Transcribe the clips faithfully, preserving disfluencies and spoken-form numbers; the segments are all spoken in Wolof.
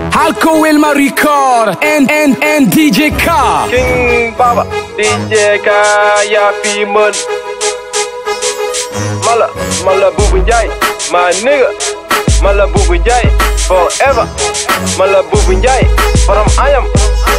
Halko Wilma Record and and and D J Ka King Baba D J Ka ya fi mun Mala Mala Bubu Njai my nigga Mala Bubu Njai forever Mala Bubu Njai from I am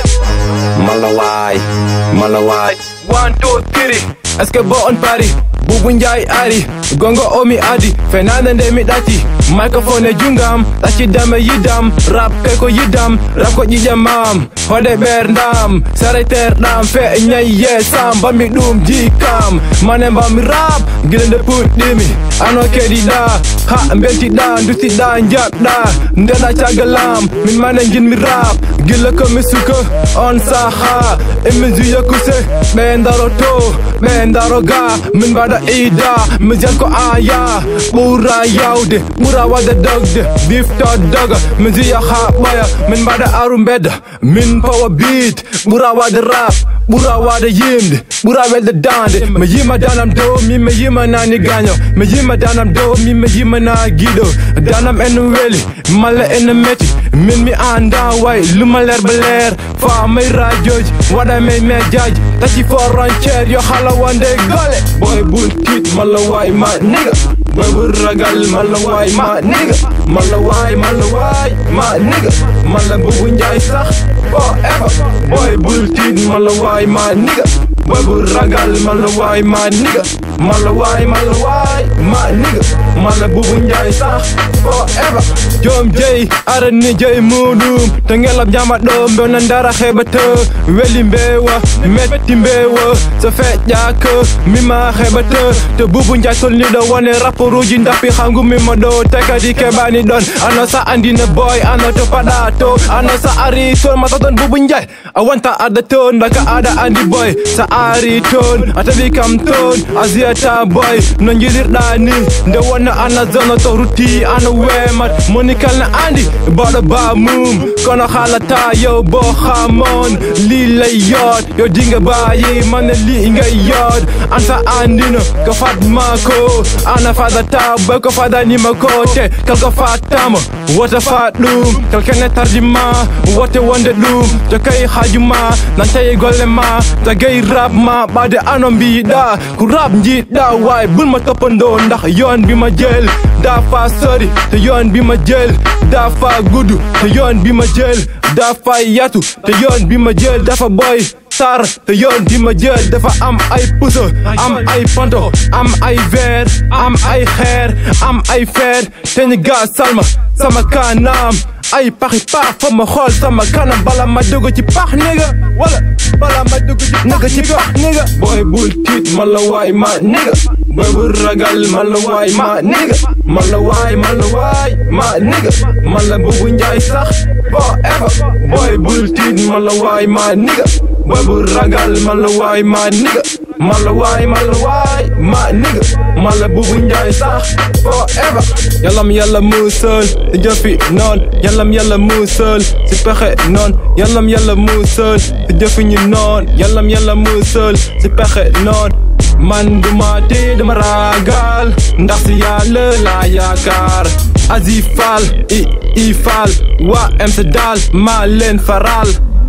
Malawai Malawai one two three Est-ce que bon on Paris Bubu Njai Ari Gongo Omi Adi Fernanda Ndemi Dati Microphone Jungam Tachi Dame Yidam Rap Keko Yidam Rap Ko Yidamam Hode Berdam Sarai Terdam Fe Nyai Yesam Bami Dum Jikam Manem Bami Rap Gilende Put Dimi Ano Kedi Da Ha Mbenti Da Nduti Da Njap Da Ndena Chagalam Min Manen Jin Mi Rap Gila Ko Misuka On Saha Imizu Yakuse Mendaro To Mendaro Ga Min Bada Ida Mijan Ko Aya Mura Yaude Mura Wada Dogde Beef Todd Dogga Mizi Ya Baya Min Bada Arumbeda Min Power Beat Mura Wada Rap Mura Wada Yimde Mura Wada Dande Me Yima Danam Do Mi Me Yima Nani Ganyo Me Yima Danam Do Mi Me Yima Na Gido Danam Enu Weli Mala Enu Meti Min Mi Anda Wai Luma Ler Beler Fa Me Rajoj Wada Me Me Jaj Tachi For Rancher Yo Hala Wande Gole Boy Bull Kit Malawai My Nigga Boy Bull Ragal Malawai My Nigga Malawai Malawai My Nigga Mala Bubu Njai Sah Forever Boy Bull Kit Malawai My Nigga Boy Bull Ragal Malawai My Nigga Malawai Malawai My Nigga Mala Bubu Njai Sah Forever Jom Jay Arani Jay Mudum Tengelap Jamat Dom Donandara Hebata Weli Mbewa Meti Mbewa Sefet Jaka Mima Hebata Te Bubu Njai Sol Nida Wane Rapo Rujin Tapi Hangu Mima Do Teka di Kebani Don Ano sa Andina Boy Ano to Padato Ano sa Ari Sol Mataton Bubu Njai Awanta ada ton Laka ada Andi Boy Sa Ari ton Ata Bikam ton Aziata Boy Nonjilir Dani Nda wana ana zono to ruti Ana wemat Monikal na Andi Bada ba mum Kono halata Yo bo hamon Lila yod Yo dinga bayi Mana li inga yod Ansa Andino Kafat mako Ana fada tabwe Kafada ni makote Kalka fatama Wata fat loom Kalkene tarjima Wate wande loom Takai hajuma Nantaye golema Tagay rap ma Bade anombi da Ku rap njit da Wai bulma topondo Ndax yon bi ma jël Da fa sori Te yon bi ma jël Da fa gudu Te yon bi ma jël Da fa yatu Te yon bi ma jël Da fa boy Tar Te yon bi ma jël Dafa am ay puso Am ay panto Am ay ver Am ay xeer Am ay fer Te ñu gaa salma Sama kanam Ay paxi pax fa ma xool sama kanam bala ma dugg ci pax nigga wala bala ma dugg ci nigga ci pax nigga boy bul tiit Malawai ma nigga boy bul ragal Malawai ma nigga Malawai Malawai ma nigga Mala Bubu Njai sax forever boy bul tiit Malawai ma nigga boy bul ragal Malawai ma nigga Malawai Malawai ma nigga Mala Bubu Njai sax forever Yalam yalla musal jëfi non Yalam yalla musal si pexe non Yalam yalla musal si jëfi ñu non Yalam yalla musal si pexe non Man duma te dama ragal Ndax si yàlla la yaakaar Azi Fall i i Fall Wa M C Dal ma leen faral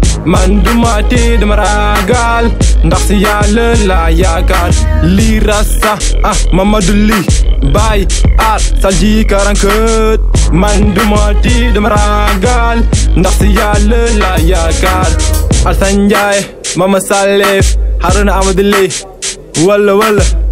Man duma te dama ragal Ndax si yàlla la yaakaar Li rasa ah Mamadou Li Bay ar salji karankeut Man duma te dama ragal Ndax si yàlla la yaakaar Alsan Njaay Mama Salif Haruna Amadou Li Walla walla